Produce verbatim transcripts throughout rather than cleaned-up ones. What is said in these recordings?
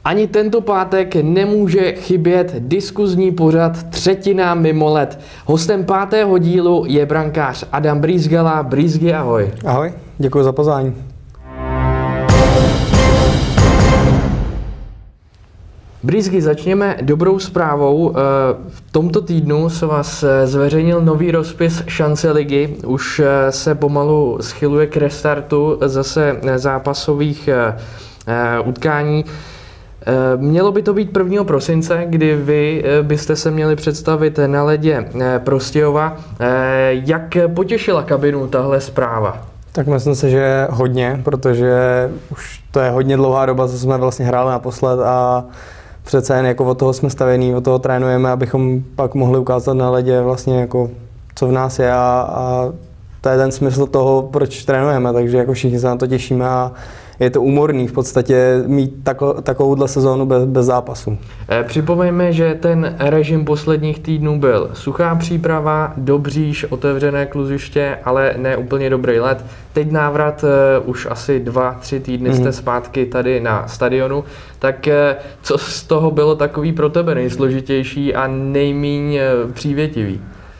Ani tento pátek nemůže chybět diskuzní pořad Třetina mimo led. Hostem pátého dílu je brankář Adam Brýzgala. Brýzgy, ahoj. Ahoj, děkuji za pozvání. Brýzgy, začněme dobrou zprávou. V tomto týdnu se vás zveřejnil nový rozpis šance ligy. Už se pomalu schyluje k restartu zase zápasových utkání. Mělo by to být prvního prosince, kdy vy byste se měli představit na ledě Prostějova. Jak potěšila kabinu tahle zpráva? Tak myslím si, že hodně, protože už to je hodně dlouhá doba, co jsme vlastně hráli naposled a přece jen jako od toho jsme stavěný, od toho trénujeme, abychom pak mohli ukázat na ledě vlastně jako co v nás je a, a to je ten smysl toho, proč trénujeme, takže jako všichni se na to těšíme a je to úmorný v podstatě mít tako, takovouhle sezónu bez, bez zápasu. Připomeňme, že ten režim posledních týdnů byl suchá příprava, Dobříš, otevřené kluziště, ale ne úplně dobrý let. Teď návrat už asi dva, tři týdny mm-hmm. jste zpátky tady na stadionu. Tak co z toho bylo takový pro tebe nejsložitější a nejmíň přívětivý?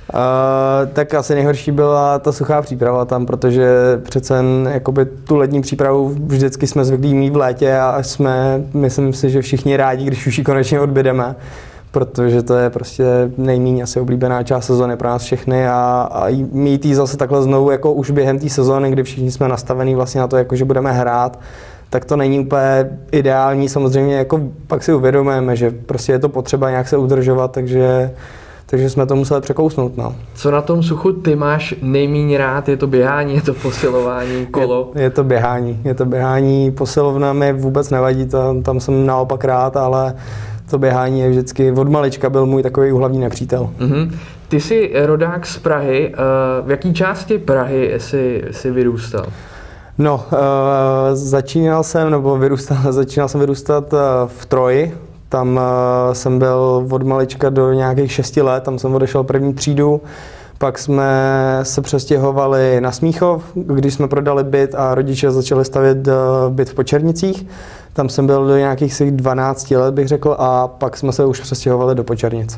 Uh, tak asi nejhorší byla ta suchá příprava tam, protože přece jakoby tu lední přípravu vždycky jsme zvyklí mít v létě a jsme, myslím si, že všichni rádi, když už ji konečně odbydeme, protože to je prostě nejméně asi oblíbená část sezóny pro nás všechny a, a mít ji zase takhle znovu jako už během té sezóny, kdy všichni jsme nastavení vlastně na to, jako, že budeme hrát, tak to není úplně ideální. Samozřejmě jako pak si uvědomujeme, že prostě je to potřeba nějak se udržovat, takže Takže jsme to museli překousnout. No. Co na tom suchu ty máš nejméně rád? Je to běhání, je to posilování, kolo? Je, je to běhání. Je to běhání, posilovna mi vůbec nevadí, tam, tam jsem naopak rád, ale to běhání je vždycky, od malička byl můj takový hlavní nepřítel. Mm-hmm. Ty jsi rodák z Prahy. V jaký části Prahy jsi, jsi vyrůstal? No, uh, začínal jsem, nebo vyrůstal, začínal jsem vyrůstat v Troji. Tam uh, jsem byl od malička do nějakých šesti let, tam jsem odešel první třídu. Pak jsme se přestěhovali na Smíchov, když jsme prodali byt a rodiče začali stavět uh, byt v Počernicích. Tam jsem byl do nějakých svých dvanácti let, bych řekl, a pak jsme se už přestěhovali do Počernic.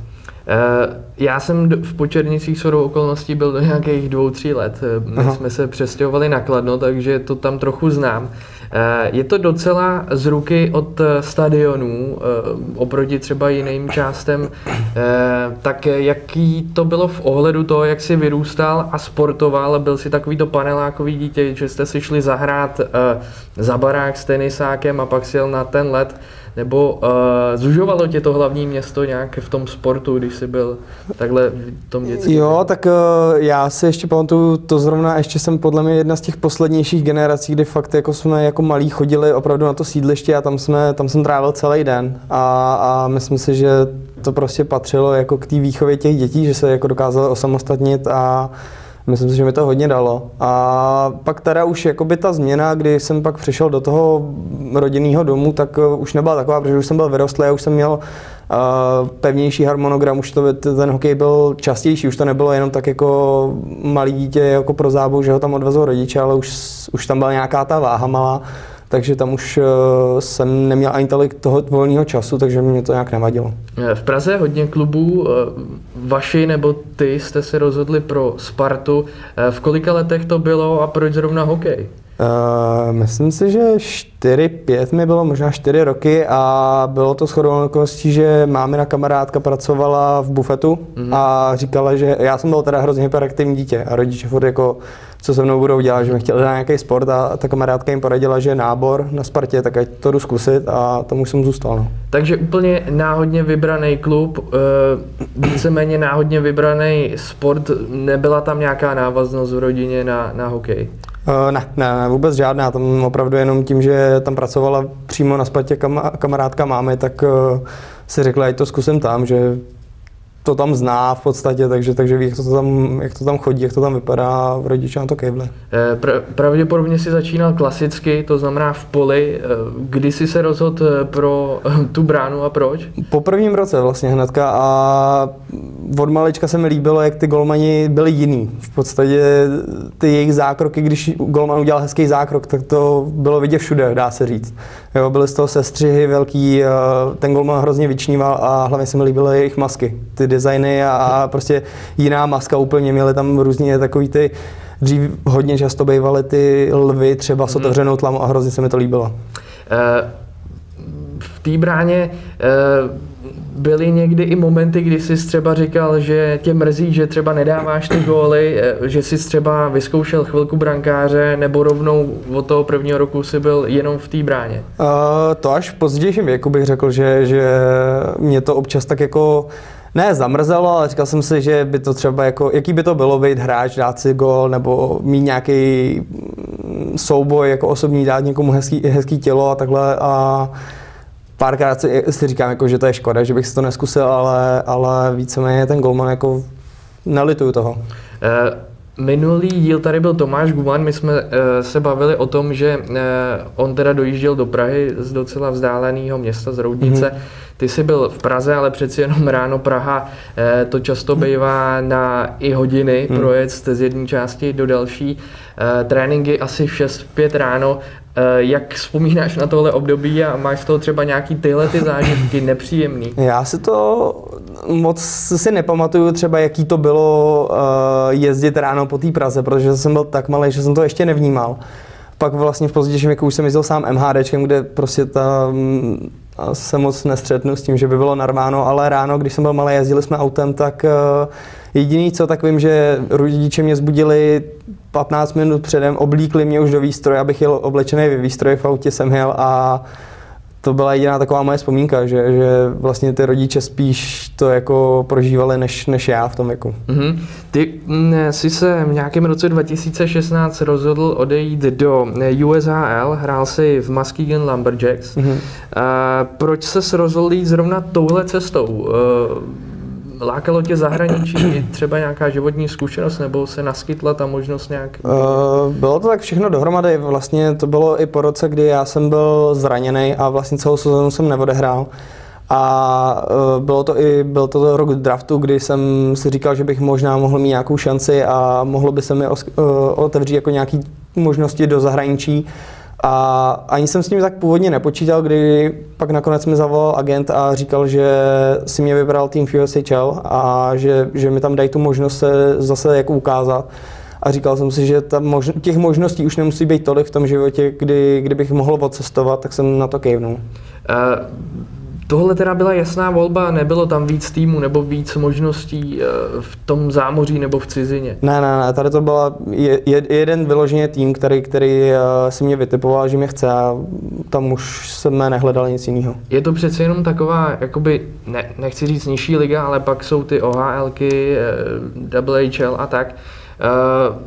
Já jsem v Počernicích shodou okolností byl do nějakých dvou, tří let. My Aha. jsme se přestěhovali na Kladno, takže to tam trochu znám. Je to docela z ruky od stadionů, oproti třeba jiným částem. Tak jaký to bylo v ohledu toho, jak jsi vyrůstal a sportoval? Byl jsi takovýto panelákový dítě, že jste si šli zahrát za barák s tenisákem a pak si jel na ten let? Nebo uh, zužovalo tě to hlavní město nějak v tom sportu, když jsi byl takhle v tom dětství? Jo, tak uh, já si ještě pamatuju, to zrovna ještě jsem podle mě jedna z těch poslednějších generací, kdy fakt jako jsme jako malí chodili opravdu na to sídliště a tam, jsme, tam jsem trávil celý den a, a myslím si, že to prostě patřilo jako k té výchově těch dětí, že se jako dokázali osamostatnit a myslím si, že mi to hodně dalo. A pak teda už jakoby ta změna, kdy jsem pak přišel do toho rodinného domu, tak už nebyla taková, protože už jsem byl vyrostlý a už jsem měl uh, pevnější harmonogram, už to, ten hokej byl častější, už to nebylo jenom tak jako malý dítě jako pro zábavu, že ho tam odvezou rodiče, ale už, už tam byla nějaká ta váha malá. Takže tam už uh, jsem neměl ani tolik toho volného času, takže mě to nějak nevadilo. V Praze je hodně klubů. Vaši nebo ty jste se rozhodli pro Spartu. V kolika letech to bylo a proč zrovna hokej? Uh, myslím si, že čtyři, pět mi bylo, možná čtyři roky a bylo to shodou okolností, že mámina kamarádka pracovala v bufetu mm. a říkala, že já jsem byl teda hrozně hyperaktivní dítě a rodiče furt jako, co se mnou budou dělat, že mi chtěli dát nějaký sport a ta kamarádka jim poradila, že je nábor na Spartě, tak ať to jdu zkusit a tomu jsem zůstal. No. Takže úplně náhodně vybraný klub, víceméně náhodně vybraný sport, nebyla tam nějaká návaznost v rodině na, na hokej? Uh, ne, ne, ne, vůbec žádná, tam opravdu jenom tím, že tam pracovala přímo na Spartě kam, kamarádka mámy, tak uh, si řekla, ať to zkusím tam, že to tam zná v podstatě, takže, takže ví, jak to, tam, jak to tam chodí, jak to tam vypadá a rodiče na to kejvli. Pra, pravděpodobně si začínal klasicky, to znamená v poli. Kdy jsi se rozhodl pro tu bránu a proč? Po prvním roce vlastně hnedka a od malička se mi líbilo, jak ty golmani byli jiný. V podstatě ty jejich zákroky, když golman udělal hezký zákrok, tak to bylo vidět všude, dá se říct. Jo, byly z toho sestřihy velký, ten golman hrozně vyčníval a hlavně se mi líbily jejich masky. Ty designy a, a prostě jiná maska úplně, měly tam různě takový ty, dřív hodně často bývaly ty lvy třeba s otevřenou tlamou a hrozně se mi to líbilo. Uh, v té bráně uh, byly někdy i momenty, kdy jsi třeba říkal, že tě mrzí, že třeba nedáváš ty góly, že jsi třeba vyzkoušel chvilku brankáře, nebo rovnou od toho prvního roku si byl jenom v té bráně? Uh, to až v pozdějším věku bych řekl, že, že mě to občas tak jako ne zamrzelo, ale říkal jsem si, že by to třeba jako, jaký by to bylo být hráč, dát si gól, nebo mít nějaký souboj jako osobní, dát někomu hezký, hezký tělo a takhle a párkrát si, si říkám, jako, že to je škoda, že bych si to neskusil, ale, ale víceméně ten golman jako nelituju toho. Uh, minulý díl tady byl Tomáš Guman, my jsme uh, se bavili o tom, že uh, on teda dojížděl do Prahy z docela vzdáleného města, z Roudnice. Mm-hmm. Ty jsi byl v Praze, ale přeci jenom ráno Praha, uh, to často bývá na i hodiny mm. projet z jedné části do další. Uh, tréninky asi v šest pět ráno. Jak vzpomínáš na tohle období a máš z toho třeba nějaký tyhle ty zážitky nepříjemný? Já si to moc si nepamatuju třeba, jaký to bylo uh, jezdit ráno po té Praze, protože jsem byl tak malý, že jsem to ještě nevnímal. Pak vlastně v pozdějším věku už jsem jezdil sám MHDčkem, kde prostě tam se moc nestřetnu s tím, že by bylo narváno, ale ráno, když jsem byl malý, jezdili jsme autem, tak uh, jediný co, tak vím, že rodiče mě zbudili patnáct minut předem, oblíkli mě už do výstroje, abych jel oblečený ve výstroji, v autě jsem jel a to byla jediná taková moje vzpomínka, že, že vlastně ty rodiče spíš to jako prožívali než, než já v tom věku. Mm-hmm. Ty m, jsi se v nějakém roce dva tisíce šestnáct rozhodl odejít do U S H L, hrál si v Muskegon Lumberjacks. Mm-hmm. A proč ses rozhodl jít zrovna touhle cestou? Lákalo tě zahraničí, třeba nějaká životní zkušenost, nebo se naskytla ta možnost nějak? Uh, bylo to tak všechno dohromady, vlastně to bylo i po roce, kdy já jsem byl zraněný a vlastně celou sezónu jsem neodehrál. A uh, bylo to i byl to rok draftu, kdy jsem si říkal, že bych možná mohl mít nějakou šanci a mohlo by se mi os- uh, otevřít jako nějaké možnosti do zahraničí. A ani jsem s tím tak původně nepočítal, kdy pak nakonec mi zavolal agent a říkal, že si mě vybral tým v U S H L a že, že mi tam dají tu možnost se zase jako ukázat. A říkal jsem si, že ta mož- těch možností už nemusí být tolik v tom životě, kdy, kdybych mohl odcestovat, tak jsem na to kejvnul. Uh, tohle teda byla jasná volba, nebylo tam víc týmů nebo víc možností uh, v tom zámoří nebo v cizině? Ne, ne, ne, tady to byla je, je, jeden vyloženě tým, který, který uh, si mě vytipoval, že mě chce a tam už jsem nehledal nic jiného. Je to přece jenom taková, jakoby, ne, nechci říct nižší liga, ale pak jsou ty O H Lky, W H L a tak. Uh,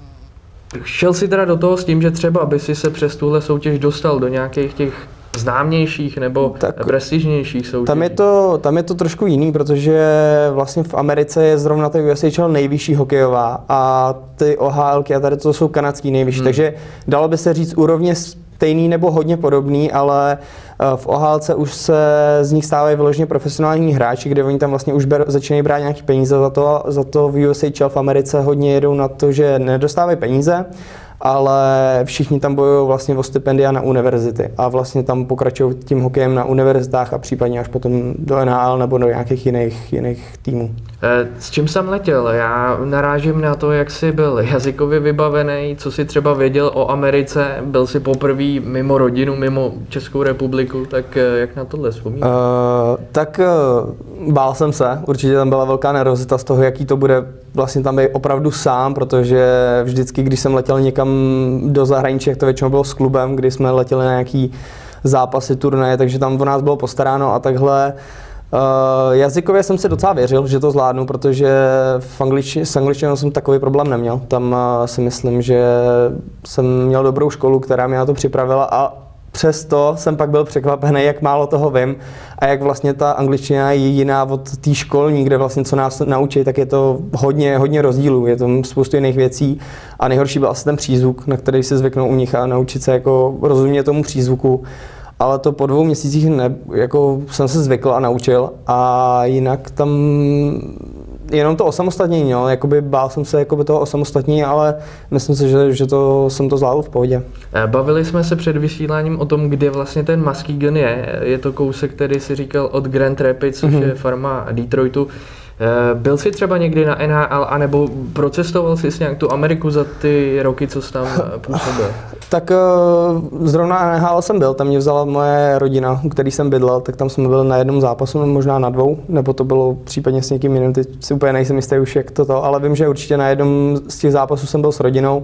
šel si teda do toho s tím, že třeba by si se přes tuhle soutěž dostal do nějakých těch známějších nebo tak prestižnějších soutěží? Tam je, to, tam je to trošku jiný, protože vlastně v Americe je zrovna ta U S H L nejvyšší hokejová a ty O H Lky a tady to jsou kanadský nejvyšší, hmm. takže dalo by se říct úrovně stejný nebo hodně podobný, ale v O H Lce už se z nich stávají vyloženě profesionální hráči, kde oni tam vlastně už ber, začínají brát nějaký peníze za to, za to v U S H L v Americe hodně jedou na to, že nedostávají peníze, ale všichni tam bojují vlastně o stipendia na univerzity a vlastně tam pokračují tím hokejem na univerzitách a případně až potom do N H L nebo do nějakých jiných, jiných týmů. S čím jsem letěl? Já narážím na to, jak jsi byl jazykově vybavený, co jsi třeba věděl o Americe, byl jsi poprvé mimo rodinu, mimo Českou republiku, tak jak na tohle vzpomínáš? Uh, tak uh, bál jsem se, určitě tam byla velká nervozita z toho, jaký to bude vlastně tam být opravdu sám, protože vždycky, když jsem letěl někam do zahraničí, jak to většinou bylo s klubem, kdy jsme letěli na nějaký zápasy, turnaje, takže tam o nás bylo postaráno a takhle. Uh, jazykově jsem si docela věřil, že to zvládnu, protože v angličtině, s angličtinou jsem takový problém neměl. Tam uh, si myslím, že jsem měl dobrou školu, která mě na to připravila a přesto jsem pak byl překvapený, jak málo toho vím a jak vlastně ta angličtina je jiná od té školní, kde vlastně co nás naučí, tak je to hodně, hodně rozdílů, je tam spoustu jiných věcí a nejhorší byl asi ten přízvuk, na který si zvyknou u nich a naučit se jako rozumět tomu přízvuku. Ale to po dvou měsících ne, jako jsem se zvykl a naučil a jinak tam jenom to osamostatnění, no. Jakoby bál jsem se jakoby toho osamostatnění, ale myslím si, že, že to, jsem to zvládl v pohodě. Bavili jsme se před vysíláním o tom, kde vlastně ten Muskegon je. Je to kousek, který si říkal od Grand Rapids, což mm-hmm. je farma Detroitu. Byl jsi třeba někdy na N H L, anebo procestoval jsi nějak tu Ameriku za ty roky, co jsi tam působil? Tak zrovna na N H L jsem byl, tam mě vzala moje rodina, u který jsem bydlel, tak tam jsme byli na jednom zápasu, možná na dvou, nebo to bylo případně s někým jiným, teď si úplně nejsem jistý už jak to to, ale vím, že určitě na jednom z těch zápasů jsem byl s rodinou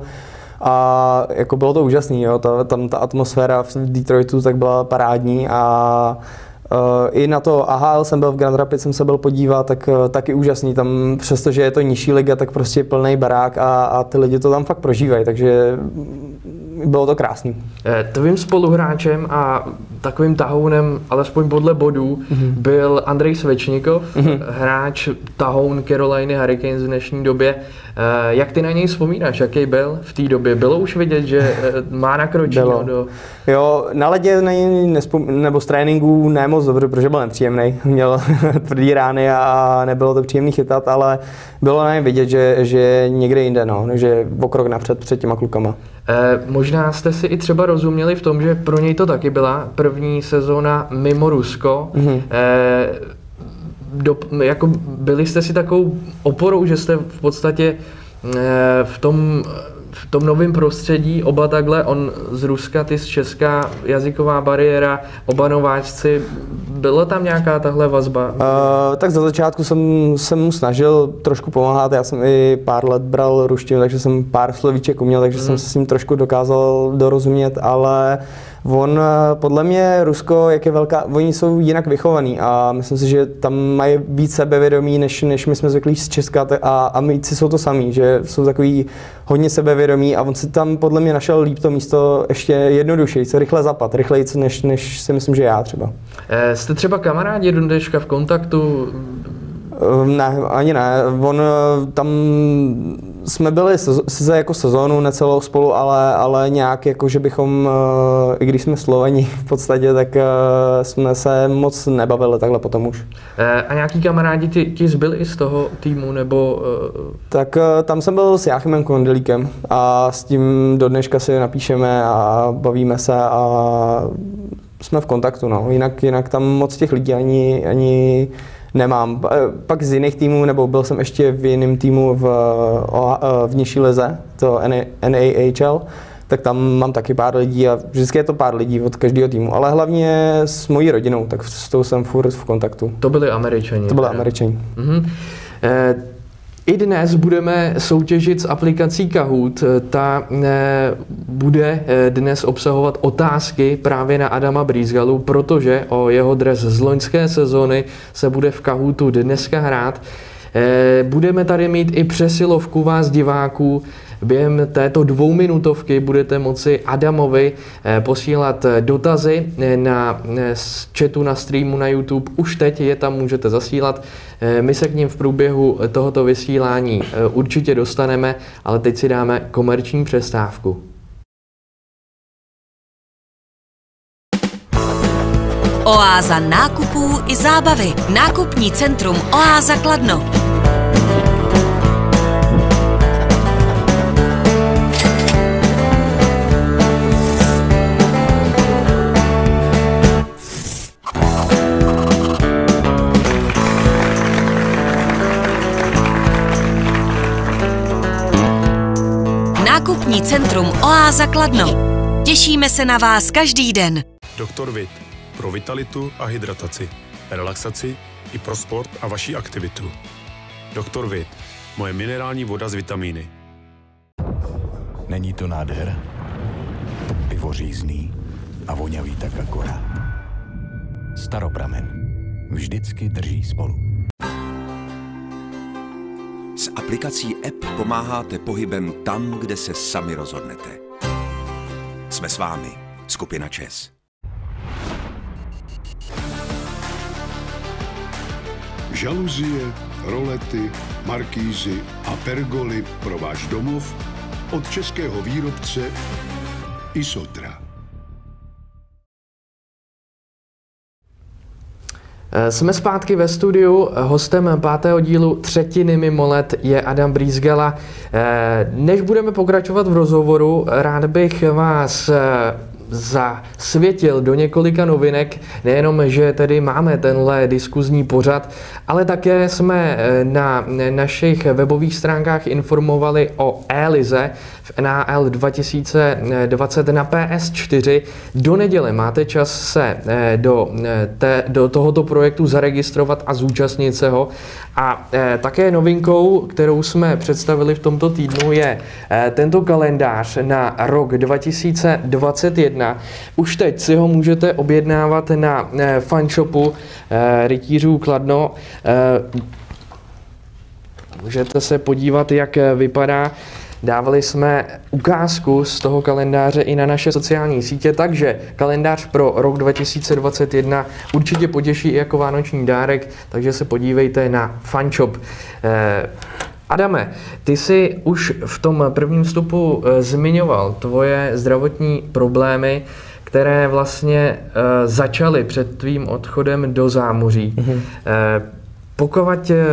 a jako bylo to úžasný, jo, ta, tam ta atmosféra v Detroitu tak byla parádní a Uh, I na to A H L jsem byl v Grand Rapids, jsem se byl podívat, tak uh, taky úžasný. Tam, přestože je to nižší liga, tak prostě je plný barák a, a ty lidi to tam fakt prožívají, takže bylo to krásný. Tvým spoluhráčem a takovým tahounem, alespoň podle bodů, mm-hmm. byl Andrej Svečnikov, mm-hmm. hráč tahoun Caroliny Hurricanes v dnešní době. Jak ty na něj vzpomínáš, jaký byl v té době? Bylo už vidět, že má nakročeno do... Jo, na ledě na něj nespom... nebo z tréninku ne moc dobře, protože byl nepříjemný. Měl tvrdý rány a nebylo to příjemný chytat, ale bylo na něj vidět, že, že někde jinde, no, že o krok napřed před těma klukama. Eh, možná jste si i třeba rozuměli v tom, že pro něj to taky byla první sezóna mimo Rusko. Mm-hmm. Eh, do, jako byli jste si takovou oporou, že jste v podstatě eh, v tom v tom novém prostředí, oba takhle, on z Ruska, ty z Česka, jazyková bariéra, oba nováčci, byla tam nějaká tahle vazba? Uh, tak za začátku jsem se mu snažil trošku pomáhat, já jsem i pár let bral ruštinu, takže jsem pár slovíček uměl, takže mm. jsem se s ním trošku dokázal dorozumět, ale on, podle mě, Rusko, jak je velká, oni jsou jinak vychovaní a myslím si, že tam mají víc sebevědomí, než, než my jsme zvyklí z Česka a Amici jsou to samý, že jsou takový hodně sebevědomí a on si tam podle mě našel líp to místo ještě jednodušeji, se rychle zapad, rychleji, než, než si myslím, že já třeba. E, jste třeba kamarádi do dneška v kontaktu? Ne, ani ne. On tam jsme byli sice jako sezónu necelou spolu, ale, ale nějak jako, že bychom, i když jsme Sloveni v podstatě, tak jsme se moc nebavili takhle potom už. A nějaký kamarádi ti, ti zbyli z toho týmu, nebo? Tak tam jsem byl s Jáchymem Kondelíkem a s tím do dneška si napíšeme a bavíme se a jsme v kontaktu, no. Jinak, jinak tam moc těch lidí ani, ani nemám. Pak z jiných týmů, nebo byl jsem ještě v jiném týmu v, v nižší lize, to N A H L, tak tam mám taky pár lidí a vždycky je to pár lidí od každého týmu, ale hlavně s mojí rodinou, tak s tou jsem furt v kontaktu. To byli Američani. To byli Američani. Mhm. Eh, I dnes budeme soutěžit s aplikací Kahoot. Ta eh, bude eh, dnes obsahovat otázky právě na Adama Brýzgalu, protože o jeho dres z loňské sezóny se bude v Kahootu dneska hrát. Eh, budeme tady mít i přesilovku vás diváků. Během této dvouminutovky budete moci Adamovi posílat dotazy na chatu na streamu na YouTube. Už teď je tam můžete zasílat. My se k ním v průběhu tohoto vysílání určitě dostaneme, ale teď si dáme komerční přestávku. Oáza nákupů i zábavy. Nákupní centrum Oáza Kladno. Nákupní centrum Oáza Kladno. Těšíme se na vás každý den. Doktor Vit. Pro vitalitu a hydrataci, relaxaci i pro sport a vaši aktivitu. Doktor Vit. Moje minerální voda s vitamíny. Není to nádhera? Pivo řízný a voňavý tak akorát. Staropramen. Vždycky drží spolu. S aplikací App pomáháte pohybem tam, kde se sami rozhodnete. Jsme s vámi, skupina ČES. Žaluzie, rolety, markýzy a pergoly pro váš domov od českého výrobce Isotra. Jsme zpátky ve studiu, hostem pátého dílu Třetiny mimo let je Adam Brýzgala. Než budeme pokračovat v rozhovoru, rád bych vás zasvětil do několika novinek, nejenom, že tedy máme tenhle diskuzní pořad, ale také jsme na našich webových stránkách informovali o E-lize v N H L dva tisíce dvacet na P S čtyři. Do neděle máte čas se do, te, do tohoto projektu zaregistrovat a zúčastnit se ho. A také novinkou, kterou jsme představili v tomto týdnu, je tento kalendář na rok dva tisíce dvacet jedna. Už teď si ho můžete objednávat na fanshopu Rytířů Kladno. Můžete se podívat, jak vypadá. Dávali jsme ukázku z toho kalendáře i na naše sociální sítě, takže kalendář pro rok dva tisíce dvacet jedna určitě potěší i jako vánoční dárek, takže se podívejte na fanshop. Eh, Adame, ty jsi už v tom prvním vstupu eh, zmiňoval tvoje zdravotní problémy, které vlastně eh, začaly před tvým odchodem do zámoří. Mm-hmm. Eh, pokud eh,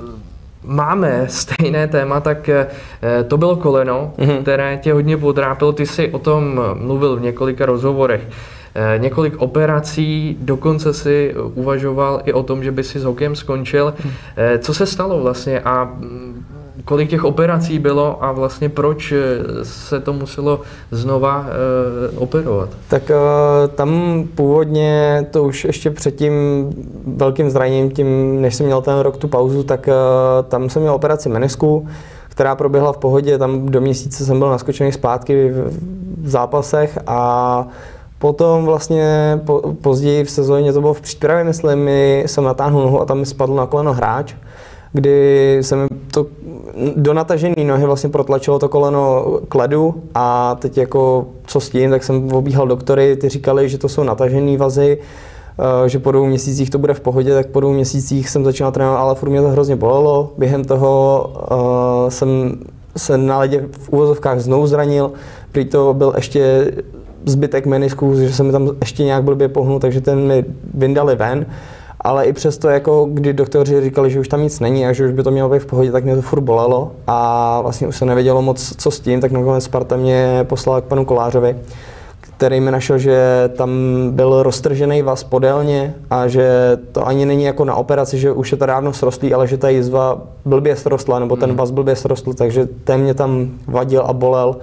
máme stejné téma, tak to bylo koleno, mm-hmm. které tě hodně potrápilo. Ty jsi o tom mluvil v několika rozhovorech. Několik operací, dokonce si uvažoval i o tom, že by si s hokejem skončil. Co se stalo vlastně a kolik těch operací bylo a vlastně proč se to muselo znova uh, operovat? Tak uh, tam původně to už ještě před tím velkým zraněním, tím, než jsem měl ten rok tu pauzu, tak uh, tam jsem měl operaci menisku, která proběhla v pohodě, tam do měsíce jsem byl naskočený zpátky v, v zápasech a potom vlastně po, později v sezóně, to bylo v přípravě, myslím, jsem natáhnul nohu a tam mi spadl na koleno hráč, kdy se mi to do natažené nohy vlastně protlačilo to koleno k ledu a teď jako co s tím, tak jsem obíhal doktory, ty říkali, že to jsou natažené vazy, že po dvou měsících to bude v pohodě, tak po dvou měsících jsem začal trénovat, ale furt mě to hrozně bolelo. Během toho uh, jsem se na ledě v uvozovkách znovu zranil, prý to byl ještě zbytek menisku, že se mi tam ještě nějak blbě pohnul, takže ten mi vyndali ven. Ale i přesto, jako, kdy doktoři říkali, že už tam nic není a že už by to mělo být v pohodě, tak mě to furt bolelo a vlastně už se nevědělo moc, co s tím, tak nakonec Sparta mě poslala k panu Kolářovi, který mi našel, že tam byl roztržený vaz podélně a že to ani není jako na operaci, že už je to dávno srostlý, ale že ta jizva blbě srostla, nebo ten vaz blbě srostl, takže ten mě tam vadil a bolel.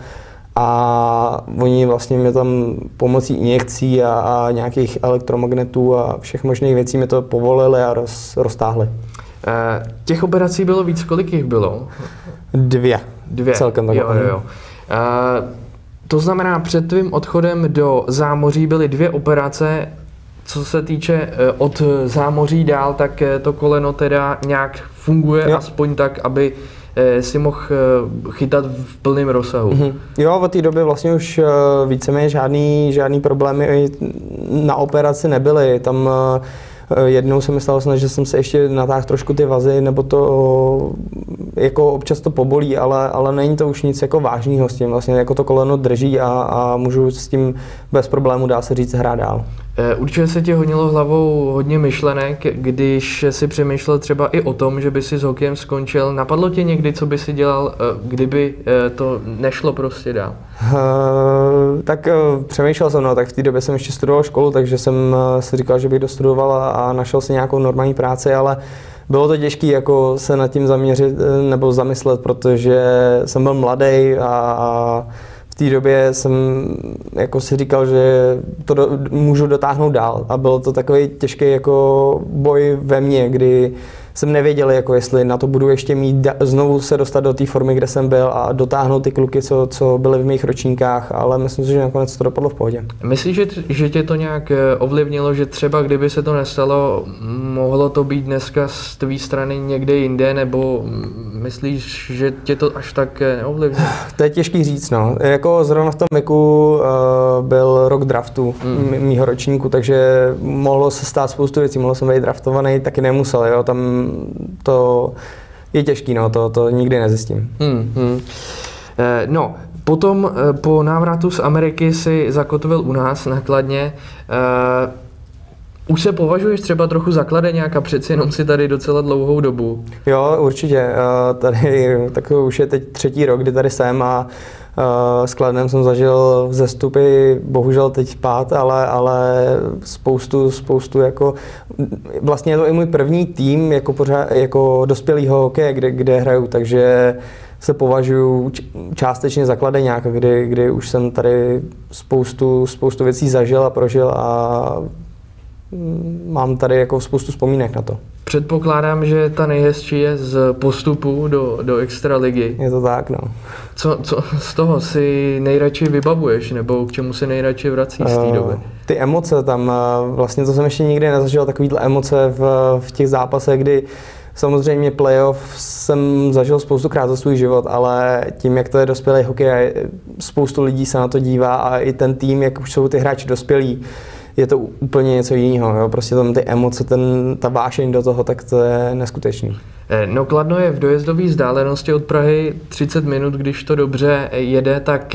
A oni vlastně mě tam pomocí injekcí a, a nějakých elektromagnetů a všech možných věcí mi to povolili a roz, roztáhli. E, těch operací bylo víc, kolik jich bylo? Dvě. Dvě. Celkem tak. Jo, jo, jo. E, to znamená, před tvým odchodem do zámoří byly dvě operace. Co se týče od zámoří dál, tak to koleno teda nějak funguje, jo. Aspoň tak, aby si mohl chytat v plném rozsahu. Mm-hmm. Jo, od té doby vlastně už víceméně žádný, žádný problémy na operaci nebyly. Tam jednou se mi stalo snad, že jsem se ještě natáhl trošku ty vazy, nebo to jako občas to pobolí, ale, ale není to už nic jako vážného s tím. Vlastně jako to koleno drží a, a můžu s tím bez problému, dá se říct, hrát dál. Určitě se ti honilo hlavou hodně myšlenek, když si přemýšlel třeba i o tom, že by si s hokejem skončil. Napadlo tě někdy, co by si dělal, kdyby to nešlo prostě dál? Uh, tak uh, přemýšlel jsem, no, tak v té době jsem ještě studoval školu, takže jsem uh, si říkal, že bych dostudoval a, a našel si nějakou normální práci, ale bylo to těžké jako se nad tím zaměřit nebo zamyslet, protože jsem byl mladý a, a v té době jsem jako si říkal, že to do, můžu dotáhnout dál a bylo to takový těžký jako boj ve mně, kdy jsem nevěděl, jako jestli na to budu ještě mít znovu se dostat do té formy, kde jsem byl a dotáhnout ty kluky, co, co byly v mých ročníkách, ale myslím si, že nakonec to dopadlo v pohodě. Myslíš, že, že tě to nějak ovlivnilo, že třeba kdyby se to nestalo, mohlo to být dneska z tvý strany někde jinde, nebo myslíš, že tě to až tak neovlivnilo? To je těžký říct, no. Jako zrovna v tom věku uh, byl rok draftu mm. mýho ročníku, takže mohlo se stát spoustu věcí, mohl jsem být draftovaný, taky nemusel, jo, tam to je těžký, no, to, to nikdy nezjistím. Hmm, hmm. Eh, no, potom eh, po návratu z Ameriky si zakotvil u nás na Kladně. Eh, Už se považuješ třeba trochu za kladeňáka, přeci jenom si tady docela dlouhou dobu. Jo, určitě. Tady tak už je teď třetí rok, kdy tady jsem a s Kladnem jsem zažil vzestupy, bohužel teď pád, ale, ale spoustu, spoustu jako, vlastně je to i můj první tým jako, pořád, jako dospělýho hokeje, kde, kde hraju, takže se považuji částečně za kladeňáka, kdy, kdy už jsem tady spoustu, spoustu věcí zažil a prožil a mám tady jako spoustu vzpomínek na to. Předpokládám, že ta nejhezčí je z postupu do, do extraligy. Je to tak, no. Co, co z toho si nejradši vybavuješ, nebo k čemu si nejradši vrací z té doby? Uh, ty emoce tam, vlastně to jsem ještě nikdy nezažil, takovýhle emoce v, v těch zápasech, kdy samozřejmě playoff jsem zažil spoustukrát za svůj život, ale tím, jak to je dospělý hokej, spoustu lidí se na to dívá a i ten tým, jak už jsou ty hráči dospělí, je to úplně něco jiného, jo? Prostě tam ty emoce, ten, ta vášeň do toho, tak to je neskutečný. No Kladno je v dojezdové vzdálenosti od Prahy třicet minut, když to dobře jede, tak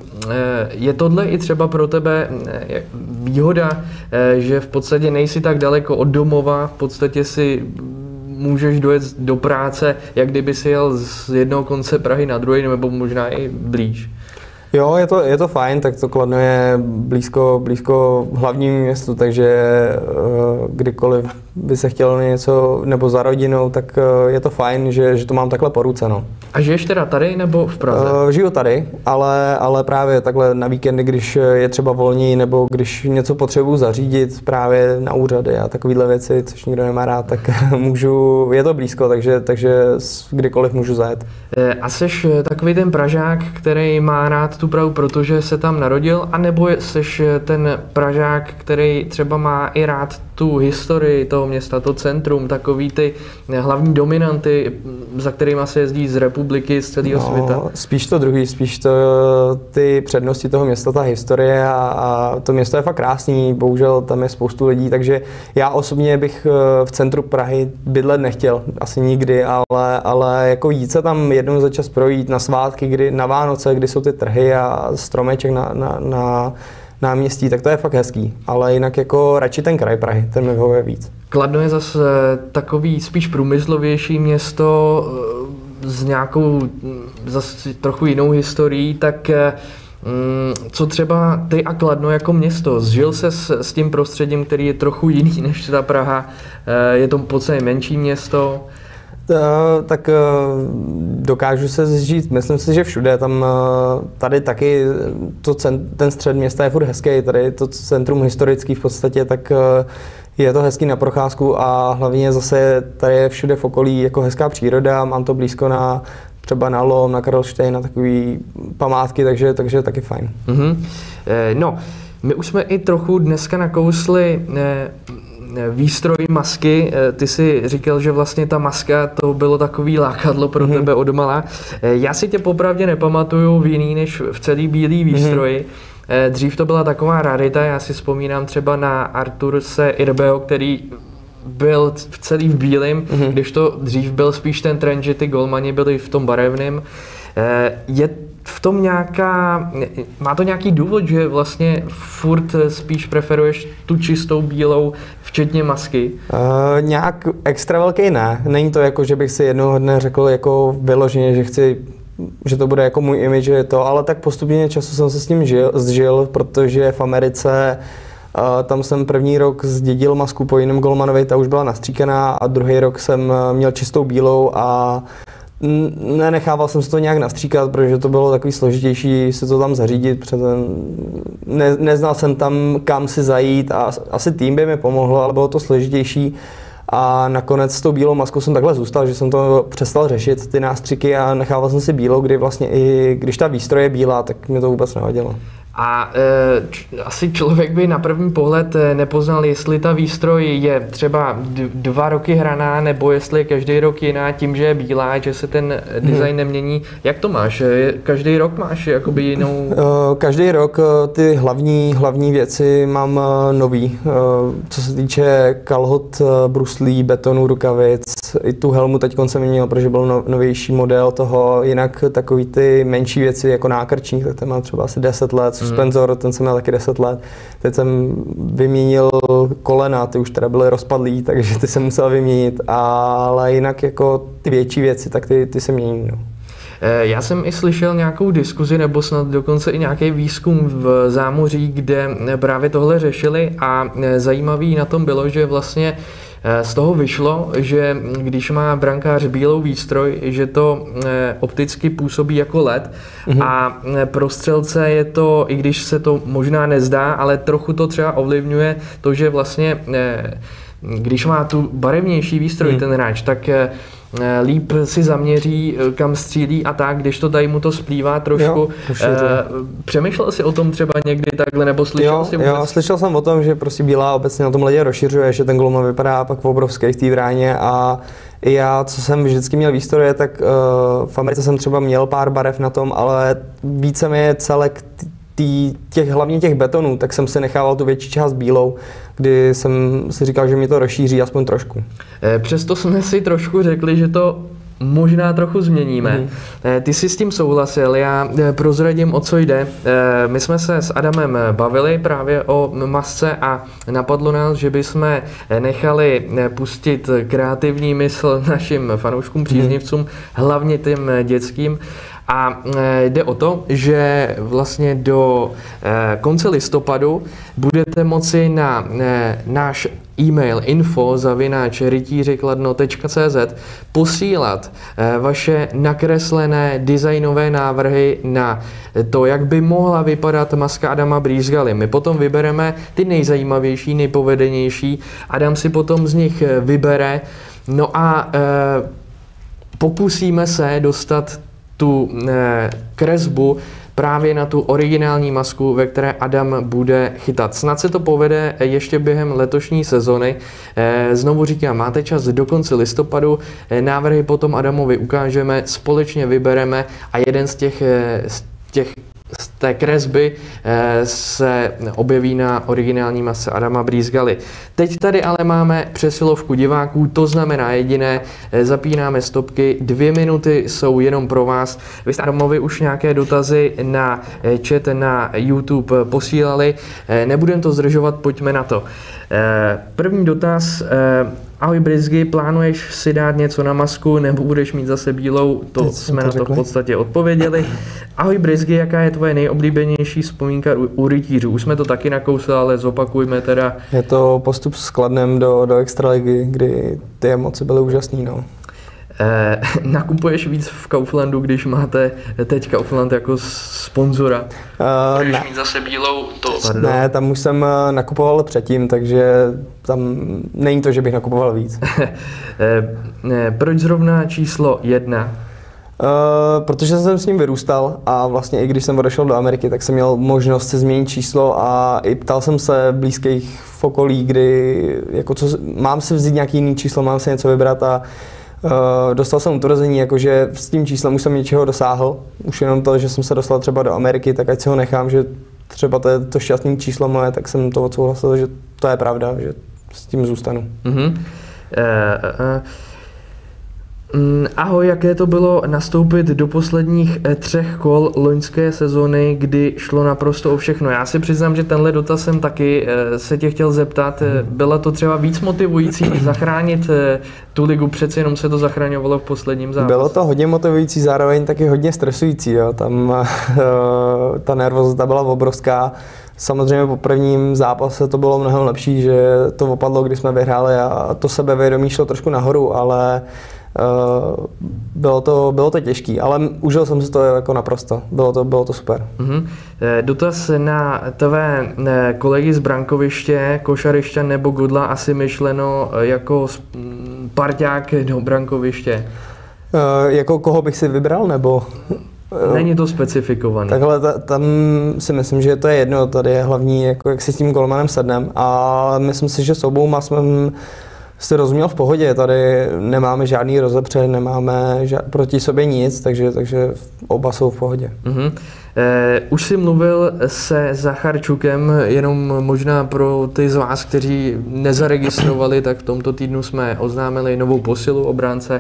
je tohle i třeba pro tebe výhoda, že v podstatě nejsi tak daleko od domova, v podstatě si můžeš dojet do práce, jak kdyby si jel z jednoho konce Prahy na druhý, nebo možná i blíž. Jo, je to, je to fajn, tak to Kladno je blízko, blízko hlavnímu městu, takže uh, kdykoliv by se chtělo něco, nebo za rodinou, tak uh, je to fajn, že, že to mám takhle po ruce, no. A žiješ teda tady nebo v Praze? Uh, žiju tady, ale, ale právě takhle na víkendy, když je třeba volní, nebo když něco potřebuji zařídit právě na úřady a takovéhle věci, což nikdo nemá rád, tak můžu, je to blízko, takže, takže kdykoliv můžu zajet. A seš takový ten Pražák, který má rád tu Prahu, protože se tam narodil, anebo seš ten Pražák, který třeba má i rád tu historii toho města, to centrum, takový ty hlavní dominanty, za kterýma se jezdí z republiky, z celého no, světa? Spíš to druhý, spíš to ty přednosti toho města, ta historie a, a to město je fakt krásný, bohužel tam je spoustu lidí, takže já osobně bych v centru Prahy bydlet nechtěl, asi nikdy, ale, ale jako jít se tam jednou za čas projít na svátky, kdy na Vánoce, kdy jsou ty trhy a stromeček na, na, na náměstí, tak to je fakt hezký, ale jinak jako radši ten kraj Prahy, ten mi vyhovuje víc. Kladno je zase takový spíš průmyslovější město s nějakou zase trochu jinou historií, tak co třeba ty a Kladno jako město? Zžil se s, s tím prostředím, který je trochu jiný než ta Praha? Je to v podstatě menší město? Tak dokážu se zžít, myslím si, že všude, tam tady taky to, ten střed města je furt hezký, tady to centrum historický v podstatě, tak je to hezký na procházku a hlavně zase tady je všude v okolí jako hezká příroda, mám to blízko na třeba na Lom, na Karlštejn, na takový památky, takže, takže taky fajn. Mm-hmm. No, my už jsme i trochu dneska nakousli výstroj masky. Ty si říkal, že vlastně ta maska to bylo takový lákadlo pro mm-hmm. tebe odmala. Já si tě popravdě nepamatuju v jiný než v celý bílý výstroji. Mm-hmm. Dřív to byla taková rarita, já si vzpomínám třeba na Arturse Irbeho, který byl v celý v bílém, mm-hmm. když to dřív byl spíš ten trend, že ty golmani byli v tom barevném. Je v tom nějaká, má to nějaký důvod, že vlastně furt spíš preferuješ tu čistou bílou, včetně masky? Uh, nějak extra velký ne. Není to jako, že bych si jednoho dne řekl jako vyloženě, že chci, že to bude jako můj image, že je to, ale tak postupně času jsem se s tím žil, zžil, protože v Americe uh, tam jsem první rok zdědil masku po jiném golmanovi, ta už byla nastříkaná a druhý rok jsem měl čistou bílou a nenechával jsem se to nějak nastříkat, protože to bylo takový složitější si to tam zařídit, protože ne, neznal jsem tam, kam si zajít a asi tým by mi pomohl, ale bylo to složitější. A nakonec s tou bílou maskou jsem takhle zůstal, že jsem to přestal řešit, ty nástřiky a nechával jsem si bílou, kdy vlastně i když ta výstroj je bílá, tak mě to vůbec nevadilo. A e, č, asi člověk by na první pohled nepoznal, jestli ta výstroj je třeba d- dva roky hraná, nebo jestli je každý rok jiná tím, že je bílá, že se ten design hmm. nemění. Jak to máš? Každý rok máš jakoby jinou? Každý rok ty hlavní, hlavní věci mám nový. Co se týče kalhot, bruslí, betonu, rukavic, i tu helmu teď jsem měl, protože byl novější model toho, jinak takový ty menší věci jako nákrčník, tak ten mám třeba asi deset let, suspenzor, ten jsem měl taky deset let. Teď jsem vyměnil kolena, ty už teda byly rozpadlý, takže ty jsem musel vyměnit, ale jinak jako ty větší věci, tak ty, ty se mění. No. Já jsem i slyšel nějakou diskuzi, nebo snad dokonce i nějaký výzkum v Zámoří, kde právě tohle řešili a zajímavý na tom bylo, že vlastně z toho vyšlo, že když má brankář bílou výstroj, že to opticky působí jako led mm-hmm. a pro střelce je to, i když se to možná nezdá, ale trochu to třeba ovlivňuje to, že vlastně když má tu barevnější výstroj mm. ten hráč, tak líp si zaměří, kam střílí a tak, když to tady mu to splývá trošku. Jo, přemýšlel jsi o tom třeba někdy takhle, nebo slyšel jo, jsi vůbec? Jo, slyšel jsem o tom, že prostě bílá obecně na tom ledě rozšiřuje, že ten golman vypadá pak obrovský v té bráně a i já, co jsem vždycky měl výstroje, tak uh, v Americe jsem třeba měl pár barev na tom, ale více mi je celek Tý, těch, hlavně těch betonů, tak jsem si nechával tu větší část bílou, kdy jsem si říkal, že mi to rozšíří aspoň trošku. Přesto jsme si trošku řekli, že to možná trochu změníme. Mm. Ty jsi s tím souhlasil, já prozradím, o co jde. My jsme se s Adamem bavili právě o masce a napadlo nás, že bychom nechali pustit kreativní mysl našim fanouškům, příznivcům, mm. hlavně těm dětským. A jde o to, že vlastně do konce listopadu budete moci na náš e-mail info zavináč rytířikladno tečka cé zet posílat vaše nakreslené designové návrhy na to, jak by mohla vypadat maska Adama Brýzgaly. My potom vybereme ty nejzajímavější, nejpovedenější. Adam si potom z nich vybere. No a pokusíme se dostat tu eh, kresbu právě na tu originální masku, ve které Adam bude chytat. Snad se to povede ještě během letošní sezony. Eh, znovu říkám, máte čas do konce listopadu, eh, návrhy potom Adamovi ukážeme, společně vybereme a jeden z těch, eh, z těch z té kresby se objeví na originální masce Adama Brýzgaly. Teď tady ale máme přesilovku diváků, to znamená jediné, zapínáme stopky, dvě minuty jsou jenom pro vás. Vy jste Adamovi už nějaké dotazy na chat, na YouTube posílali, nebudem to zdržovat, pojďme na to. První dotaz. Ahoj Bryzgy, plánuješ si dát něco na masku nebo budeš mít zase bílou? To Teď jsme to na to řekli. V podstatě odpověděli. Ahoj Bryzgy, jaká je tvoje nejoblíbenější vzpomínka u, u rytířů? Už jsme to taky nakousli, ale zopakujme teda. Je to postup s Kladnem do, do extraligy, kdy ty emoce byly úžasný. No. Eh, nakupuješ víc v Kauflandu, když máte teď Kaufland jako sponzora? Uh, Budeš mít zase bílou? To... Ne, tam už jsem nakupoval předtím, takže tam není to, že bych nakupoval víc. eh, ne, proč zrovna číslo jedna? Uh, protože jsem s ním vyrůstal a vlastně i když jsem odešel do Ameriky, tak jsem měl možnost si změnit číslo a i ptal jsem se blízkých v okolí, kdy jako co, mám si vzít nějaký jiný číslo, mám si něco vybrat a Uh, dostal jsem utvrzení, jakože s tím číslem už jsem něčeho dosáhl. Už jenom to, že jsem se dostal třeba do Ameriky, tak ať si ho nechám, že třeba to je to šťastné číslo moje, tak jsem to odsouhlasil, že to je pravda, že s tím zůstanu. Mm-hmm. Uh, uh. Ahoj, jaké to bylo nastoupit do posledních třech kol loňské sezony, kdy šlo naprosto o všechno. Já si přiznám, že tenhle dotaz jsem taky se tě chtěl zeptat. Bylo to třeba víc motivující zachránit tu ligu, přeci jenom se to zachraňovalo v posledním zápase? Bylo to hodně motivující, zároveň taky hodně stresující. Jo. Tam ta nervozita byla obrovská. Samozřejmě po prvním zápase to bylo mnohem lepší, že to opadlo, když jsme vyhráli a to sebevědomí šlo trošku nahoru, ale Uh, bylo to, bylo to těžký, ale užil jsem si to jako naprosto. Bylo to, bylo to super. Uh-huh. Dotaz na tvé kolegy z brankoviště, Košarišťan nebo Godla, asi myšleno jako parťák do brankoviště. Uh, jako koho bych si vybral, nebo? Není to specifikované. Takhle ta, tam si myslím, že to je jedno, tady je hlavní, jako jak si s tím golmanem sednem a myslím si, že s obouma jsme jste rozuměl v pohodě, tady nemáme žádný rozepře, nemáme ža- proti sobě nic, takže, takže oba jsou v pohodě. Uh-huh. Eh, už jsi mluvil se Zacharčukem, jenom možná pro ty z vás, kteří nezaregistrovali, tak v tomto týdnu jsme oznámili novou posilu obránce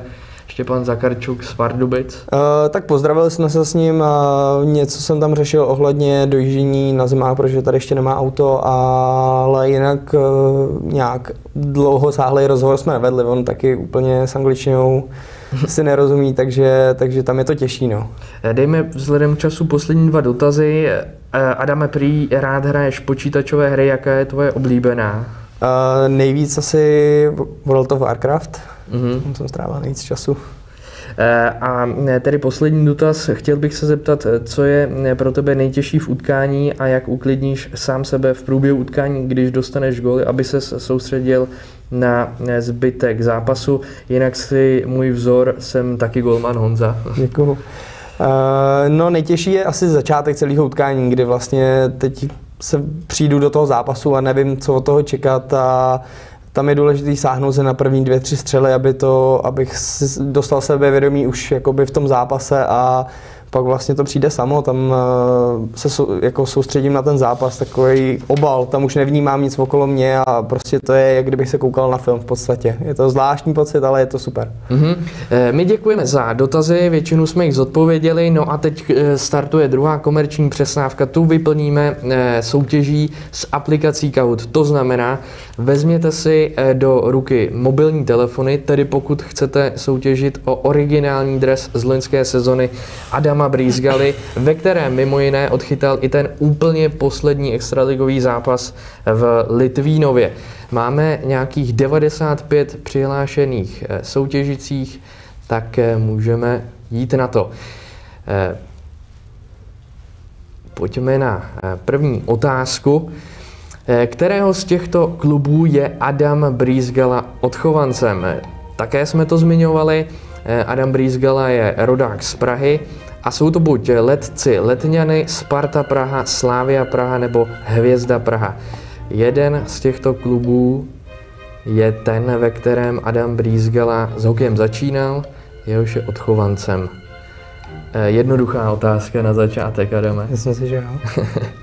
Štěpán Zakarčuk z Pardubic. Uh, tak pozdravili jsme se s ním a něco jsem tam řešil ohledně dojíždění na zimách, protože tady ještě nemá auto, ale jinak uh, nějak dlouhosáhlý rozhovor jsme nevedli, on taky úplně s angličtinou si nerozumí, takže, takže tam je to těžší. No. Dejme vzhledem k času poslední dva dotazy. Adame, prý rád hraješ počítačové hry, jaká je tvoje oblíbená? Uh, nejvíc asi World of Warcraft, mm-hmm. tam jsem strávil nejvíc času. A tedy poslední dotaz, chtěl bych se zeptat, co je pro tebe nejtěžší v utkání a jak uklidníš sám sebe v průběhu utkání, když dostaneš góly, aby ses soustředil na zbytek zápasu. Jinak si můj vzor, jsem taky golman Honza. Děkuju. Uh, no nejtěžší je asi začátek celého utkání, kdy vlastně teď se přijdu do toho zápasu a nevím, co od toho čekat a tam je důležité sáhnout se na první dvě, tři střely, aby to, abych dostal sebevědomí už jakoby v tom zápase a pak vlastně to přijde samo, tam se sou, jako soustředím na ten zápas, takový obal, tam už nevnímám nic okolo mě a prostě to je, jak kdybych se koukal na film v podstatě. Je to zvláštní pocit, ale je to super. Mm-hmm. My děkujeme za dotazy, většinu jsme jich zodpověděli, no a teď startuje druhá komerční přestávka, tu vyplníme soutěží s aplikací Kahoot. To znamená, vezměte si do ruky mobilní telefony, tedy pokud chcete soutěžit o originální dres z loňské sezony Adama Brýzgaly, ve kterém mimo jiné odchytal i ten úplně poslední extraligový zápas v Litvínově. Máme nějakých devadesát pět přihlášených soutěžících, tak můžeme jít na to. Pojďme na první otázku. Kterého z těchto klubů je Adam Brýzgala odchovancem? Také jsme to zmiňovali. Adam Brýzgala je rodák z Prahy a jsou to buď Letci Letňany, Sparta Praha, Slavia Praha nebo Hvězda Praha. Jeden z těchto klubů je ten, ve kterém Adam Brýzgala s hokejem začínal, jehož je odchovancem. Jednoduchá otázka na začátek, Adame. Myslím si, že jo.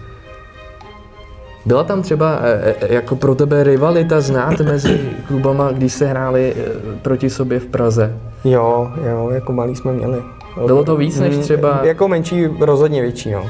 Byla tam třeba jako pro tebe rivalita znát mezi klubama, když se hráli proti sobě v Praze? Jo, jo, jako malí jsme měli. Bylo to víc než třeba... Jako menší, rozhodně větší, no.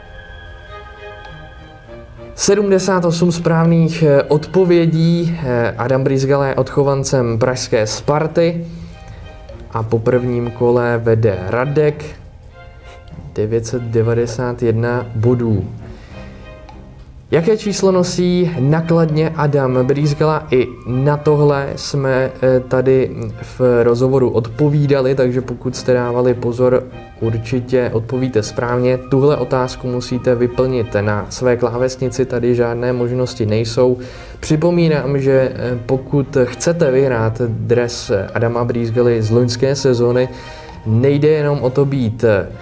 sedmdesát osm správných odpovědí. Adam Brýzgala je odchovancem pražské Sparty a po prvním kole vede Radek devět set devadesát jedna bodů. Jaké číslo nosí nakladně Adam Brýzgala? I na tohle jsme tady v rozhovoru odpovídali, takže pokud jste dávali pozor, určitě odpovíte správně. Tuhle otázku musíte vyplnit na své klávesnici, tady žádné možnosti nejsou. Připomínám, že pokud chcete vyhrát dres Adama Brýzgaly z loňské sezóny, nejde jenom o to být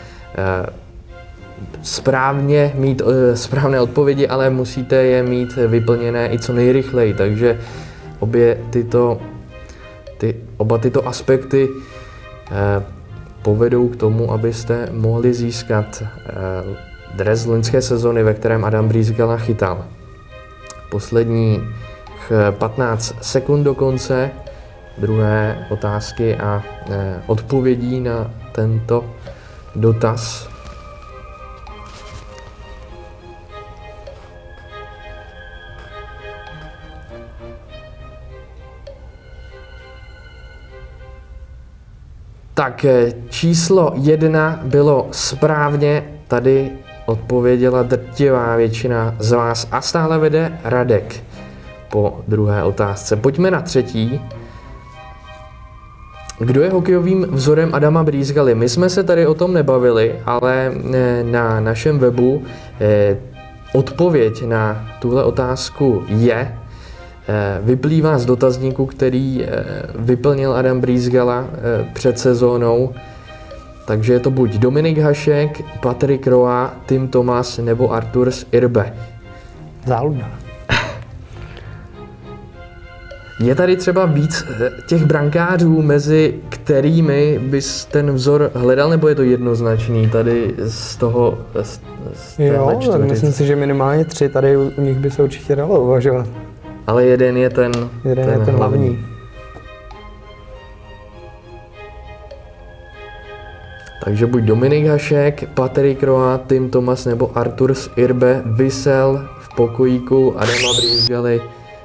správně mít uh, správné odpovědi, ale musíte je mít vyplněné i co nejrychleji, takže obě tyto, ty, oba tyto aspekty uh, povedou k tomu, abyste mohli získat uh, dres z loňské sezony, ve kterém Adam Brýzgala chytal. Posledních patnáct sekund do konce druhé otázky a uh, odpovědí na tento dotaz. Tak číslo jedna bylo správně, tady odpověděla drtivá většina z vás a stále vede Radek po druhé otázce. Pojďme na třetí. Kdo je hokejovým vzorem Adama Brýzgaly? My jsme se tady o tom nebavili, ale na našem webu odpověď na tuhle otázku je, vyplývá z dotazníku, který vyplnil Adam Brýzgala před sezónou. Takže je to buď Dominik Hašek, Patrik Roa, Tim Thomas nebo Arturs Irbe. Záludná. Je tady třeba víc těch brankářů, mezi kterými bys ten vzor hledal, nebo je to jednoznačný tady z toho z, z Jo, tak myslím si, že minimálně tři tady u nich by se určitě dalo uvažovat. Ale jeden je ten, jeden ten, je ten hlavní. hlavní. Takže buď Dominik Hašek, Patrik Roa, Tim Thomas nebo Artur z Irbe visel v pokojíku Adama Brýzgaly.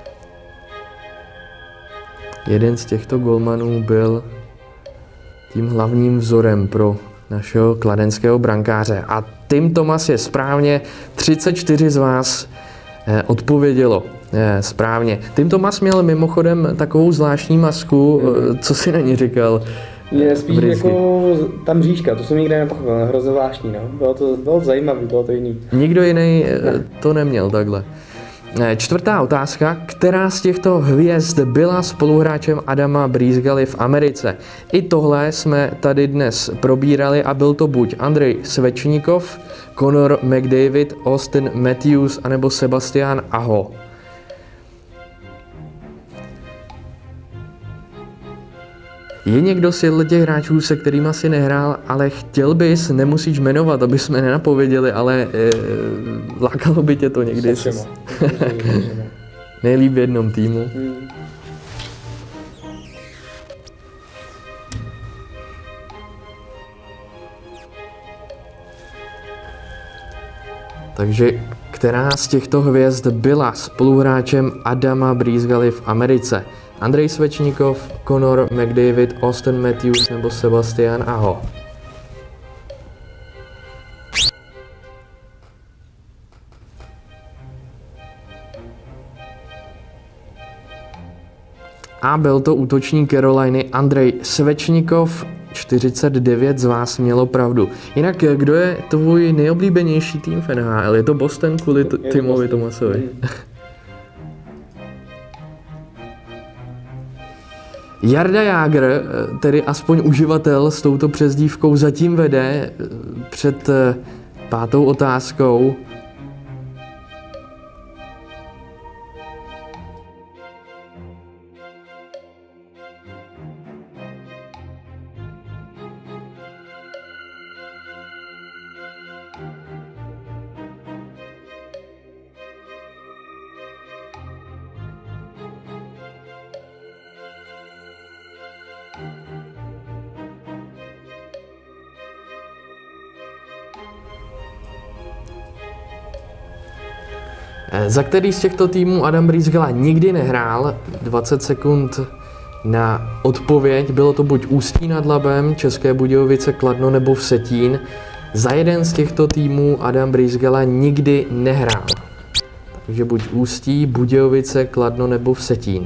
Jeden z těchto golmanů byl tím hlavním vzorem pro našeho kladenského brankáře. A Tim Thomas je správně, třicet čtyři z vás eh, odpovědělo eh, správně. Tim Thomas měl mimochodem takovou zvláštní masku, eh, co si na ní říkal? Je spíš Brýzky. jako ta mřížka, to jsem nikdy nepochopil, hrozně zvláštní, no. Bylo to, bylo to zajímavé, bylo to jiný. Nikdo jiný eh, to neměl takhle. Eh, Čtvrtá otázka. Která z těchto hvězd byla spoluhráčem Adama Brýzgaly v Americe? I tohle jsme tady dnes probírali a byl to buď Andrej Svečníkov, Conor McDavid, Austin Matthews anebo Sebastian Aho. Je někdo z těch hráčů, se kterými asi nehrál, ale chtěl bys, nemusíš jmenovat, aby jsme nenapověděli, ale e, lákalo by tě to někdy. Nejlíp v jednom týmu. Hmm. Takže která z těchto hvězd byla spoluhráčem Adama Brýzgaly v Americe? Andrej Svečníkov, Conor McDavid, Austin Matthews nebo Sebastian Aho? A byl to útočník Caroliny Andrej Svečníkov. čtyřicet devět z vás mělo pravdu. Jinak, kdo je tvůj nejoblíbenější tým v N H L? Je to Boston kvůli t- Timovi Thomasovi? Jarda Jágr, tedy aspoň uživatel s touto přezdívkou, zatím vede před pátou otázkou. Za který z těchto týmů Adam Brýzgala nikdy nehrál? dvacet sekund na odpověď. Bylo to buď Ústí nad Labem, České Budějovice, Kladno nebo Vsetín. Za jeden z těchto týmů Adam Brýzgala nikdy nehrál. Takže buď Ústí, Budějovice, Kladno nebo Vsetín.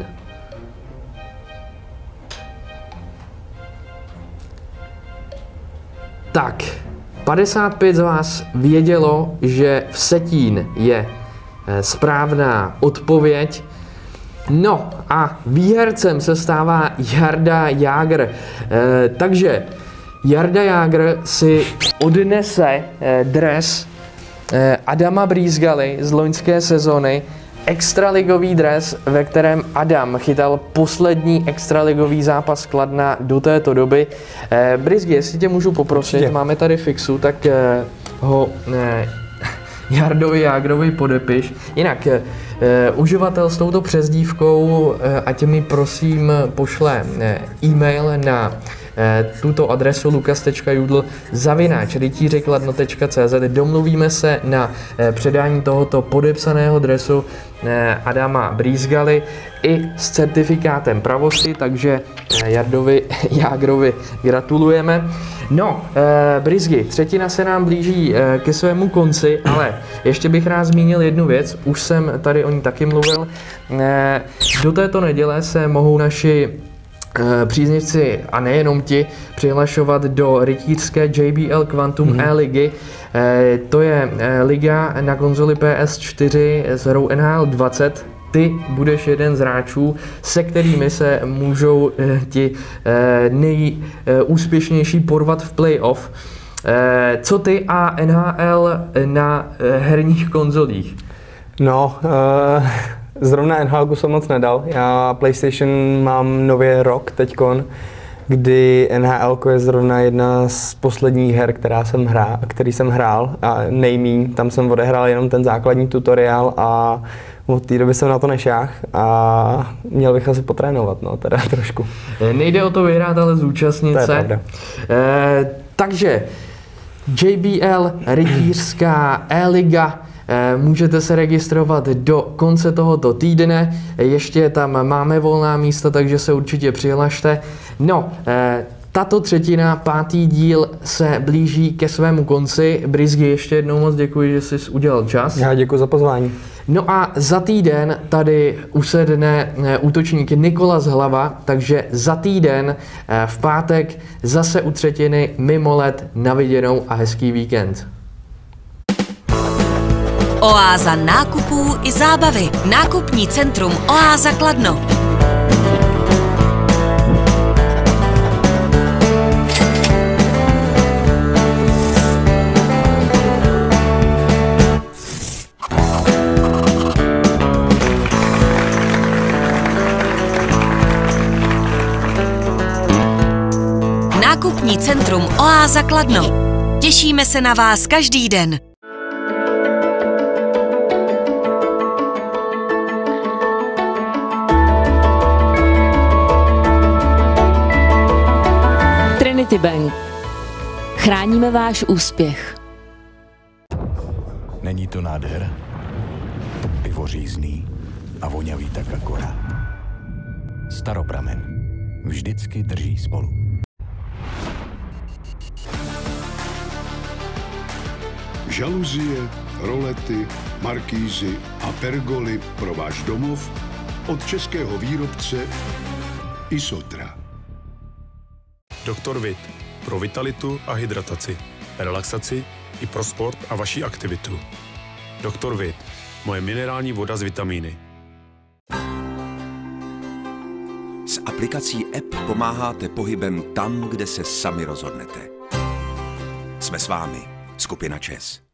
Tak, padesát pět z vás vědělo, že Vsetín je správná odpověď. No a výhercem se stává Jarda Jágr. E, takže Jarda Jágr si odnese e, dres e, Adama Brýzgaly z loňské sezony, extraligový dres, ve kterém Adam chytal poslední extraligový zápas Kladna do této doby. E, Brýzgy, jestli tě můžu poprosit, je. Máme tady fixu, tak e, ho e, Jardovi Jágrovi podepiš. Jinak, eh, uživatel s touto přezdívkou, eh, ať mi prosím pošle eh, e-mail na eh, tuto adresu lukas tečka judl zavináč rytířikladno tečka cé zet. Domluvíme se na eh, předání tohoto podepsaného dresu eh, Adama Brýzgaly i s certifikátem pravosti, takže eh, Jardovi Jágrovi gratulujeme. No, e, Brýzgy, třetina se nám blíží e, ke svému konci, ale ještě bych rád zmínil jednu věc, už jsem tady o ní taky mluvil. E, do této neděle se mohou naši e, příznivci, a nejenom ti, přihlašovat do rytířské J B L Quantum mm-hmm. E-ligy. E, to je e, liga na konzoli P S čtyři s hrou N H L dvacet. Ty budeš jeden z hráčů, se kterými se můžou eh, ti eh, nejúspěšnější porvat v playoff. Eh, co ty a N H L na eh, herních konzolích? No, uh, zrovna N H L jsem moc nedal. Já PlayStation mám nově rok teďkon, kdy N H L je zrovna jedna z posledních her, která jsem hrál, který jsem hrál a nejmíň. Tam jsem odehrál jenom ten základní tutoriál a od té doby jsem na to nešáhl a měl bych asi potrénovat, no, teda trošku. Nejde o to vyhrát, ale zúčastnit to je se. pravda. E, Takže J B L, rytířská E-liga, můžete se registrovat do konce tohoto týdne, ještě tam máme volná místa, takže se určitě přihlašte. No, tato třetina, pátý díl se blíží ke svému konci. Brizgy, ještě jednou moc děkuji, že jsi udělal čas. Já děkuji za pozvání. No a za týden tady usedne útočník Nikolas Hlava, takže za týden v pátek zase u třetiny mimo led, na viděnou a hezký víkend. Oáza nákupů i zábavy. Nákupní centrum Oáza Kladno. Nákupní centrum Oáza Kladno. Těšíme se na vás každý den. Trinity Bank. Chráníme váš úspěch. Není to nádhera? Pivo řízný a voňavý tak akorát. Staropramen. Vždycky drží spolu. Žaluzie, rolety, markýzy a pergoly pro váš domov od českého výrobce Isotra. Doktor Vit. Pro vitalitu a hydrataci, relaxaci i pro sport a vaši aktivitu. Doktor Vit. Moje minerální voda s vitamíny. S aplikací App pomáháte pohybem tam, kde se sami rozhodnete. Jsme s vámi, skupina ČES.